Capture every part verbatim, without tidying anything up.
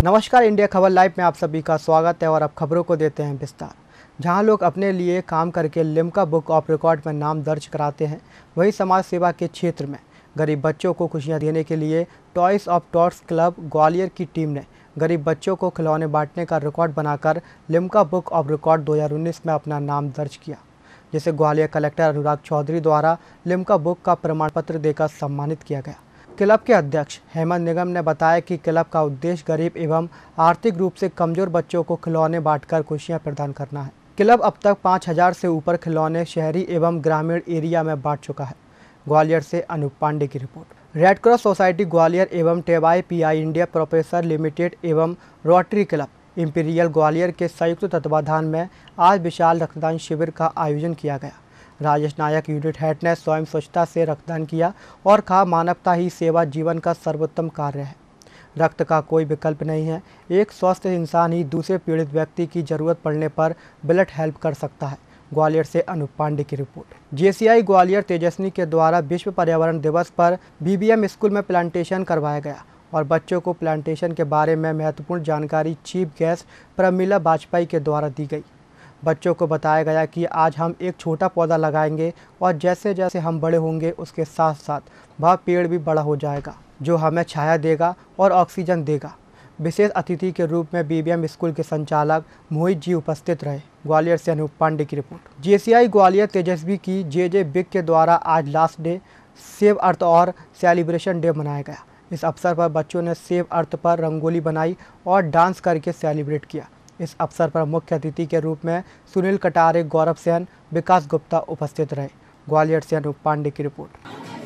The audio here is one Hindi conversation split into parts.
नमस्कार, इंडिया खबर लाइव में आप सभी का स्वागत है और अब खबरों को देते हैं विस्तार। जहां लोग अपने लिए काम करके लिम्का बुक ऑफ रिकॉर्ड में नाम दर्ज कराते हैं, वहीं समाज सेवा के क्षेत्र में गरीब बच्चों को खुशियां देने के लिए toys of tots club Gwalior की टीम ने गरीब बच्चों को खिलौने बांटने का रिकॉर्ड बनाकर लिम्का बुक ऑफ रिकॉर्ड दो हज़ार उन्नीस में अपना नाम दर्ज किया, जिसे ग्वालियर कलेक्टर अनुराग चौधरी द्वारा लिम्का बुक का प्रमाण पत्र देकर सम्मानित किया गया। क्लब के अध्यक्ष हेमंत निगम ने बताया कि क्लब का उद्देश्य गरीब एवं आर्थिक रूप से कमजोर बच्चों को खिलौने बांटकर खुशियां प्रदान करना है। क्लब अब तक पाँच हज़ार से ऊपर खिलौने शहरी एवं ग्रामीण एरिया में बांट चुका है। ग्वालियर से अनूप पांडे की report. Red cross society Gwalior एवं टेवाई P I India professor limited एवं रोटरी क्लब इंपीरियल ग्वालियर के संयुक्त तत्वाधान में आज विशाल रक्तदान शिविर का आयोजन किया गया। राजेश नायक यूनिट हेड ने स्वयं स्वच्छता से रक्तदान किया और कहा, मानवता ही सेवा जीवन का सर्वोत्तम कार्य है। रक्त का कोई विकल्प नहीं है। एक स्वस्थ इंसान ही दूसरे पीड़ित व्यक्ति की जरूरत पड़ने पर ब्लड हेल्प कर सकता है। ग्वालियर से अनूप पांडे की रिपोर्ट। जे सी आई ग्वालियर तेजस्वी के द्वारा विश्व पर्यावरण दिवस पर बी बी एम स्कूल में प्लांटेशन करवाया गया और बच्चों को प्लांटेशन के बारे में महत्वपूर्ण जानकारी चीफ गेस्ट प्रमिला वाजपेयी के द्वारा दी गई। बच्चों को बताया गया कि आज हम एक छोटा पौधा लगाएंगे और जैसे जैसे हम बड़े होंगे उसके साथ साथ वह पेड़ भी बड़ा हो जाएगा, जो हमें छाया देगा और ऑक्सीजन देगा। विशेष अतिथि के रूप में बी बी एम स्कूल के संचालक मोहित जी उपस्थित रहे। ग्वालियर से अनूप पांडे की रिपोर्ट। जे सी आई ग्वालियर तेजस्वी की जे जे बिग के द्वारा आज लास्ट डे सेव अर्थ और सेलिब्रेशन डे मनाया गया। इस अवसर पर बच्चों ने सेव अर्थ पर रंगोली बनाई और डांस करके सेलिब्रेट किया। इस अवसर पर मुख्य अतिथि के रूप में सुनील कटारे, गौरव सेन, विकास गुप्ता उपस्थित रहे। ग्वालियर से अनूप पांडे की रिपोर्ट।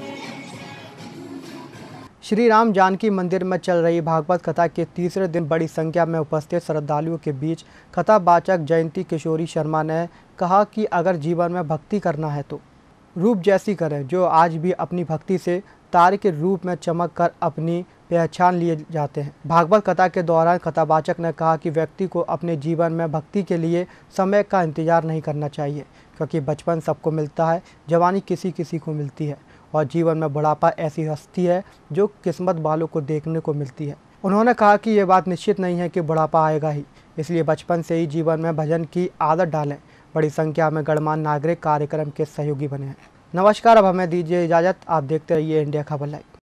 श्री राम जानकी मंदिर में चल रही भागवत कथा के तीसरे दिन बड़ी संख्या में उपस्थित श्रद्धालुओं के बीच कथावाचक जयंती किशोरी शर्मा ने कहा कि अगर जीवन में भक्ति करना है तो रूप जैसी करें, जो आज भी अपनी भक्ति से तारे के रूप में चमक कर अपनी पहचान लिए जाते हैं। भागवत कथा के दौरान कथावाचक ने कहा कि व्यक्ति को अपने जीवन में भक्ति के लिए समय का इंतजार नहीं करना चाहिए, क्योंकि बचपन सबको मिलता है, जवानी किसी किसी को मिलती है और जीवन में बुढ़ापा ऐसी हस्ती है जो किस्मत वालों को देखने को मिलती है। उन्होंने कहा कि ये बात निश्चित नहीं है कि बुढ़ापा आएगा ही, इसलिए बचपन से ही जीवन में भजन की आदत डालें। बड़ी संख्या में गणमान्य नागरिक कार्यक्रम के सहयोगी बने हैं। नमस्कार, अब हमें दीजिए इजाज़त। आप देखते रहिए इंडिया खबर लाइव।